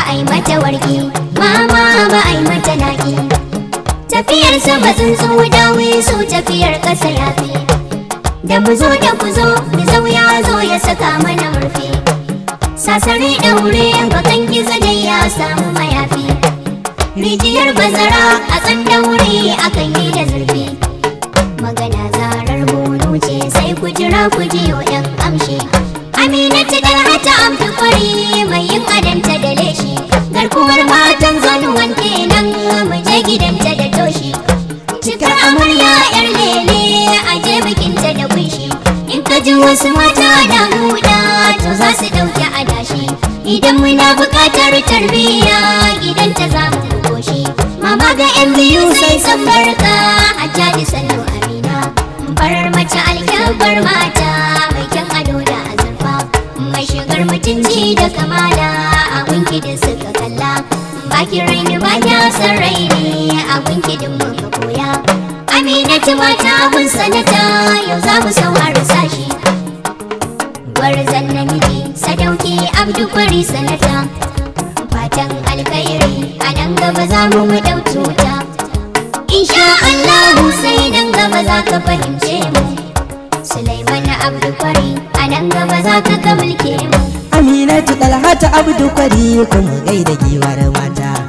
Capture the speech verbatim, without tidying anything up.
ba ai mata warki, mama ba ai mata naki. Tafiyar sama tsuntsu dawi su tafiyar ƙasa yafi. Da mu zo da ku zo, mu zau ya zo ya saka mana murfi. Sasare daure bakan gizo dai ya samu mayafi. Rijiyar bazara a tsan daure akan yi da zurfi. Magana zarar bono ce sai ku jira ku jiyo ɗan amshi. Aminatu Dalhatu Abdu Kwari mai yin adanta da leshi. Garkuwar matan zanuwan kenan mu je gidanta da toshi. Cikar amarya yar lele a je bikinta da kunshi. In ka ji wasu mata na huda to za su ɗauki adashi. Idan muna buƙatar tarbiyya gidanta za mu koshi. Mama ga yan biyu sai san barka Hajjaji Sallu Amina. Farar mace alkyabar mata mai kyan ado da azurfa. Mai shigar mutunci da kamala a gunki da suka kalla. Baki raini ba ya san raini a gunki din muka koya. Aminatu mata mun sanata yau za mu saurara sashi. Gwarzon namiji sadauki Abdu Kwari sanata. Fatan alkhairi a nan gaba za mu mu ɗau tuta. Insha Allahu sai nan gaba za ka fahimce mu. Sulaiman Abdu Kwari a nan gaba za ka ga mulke mu. Aminatu Dalhatu Abdu Kwari kuma gaida giwar mata.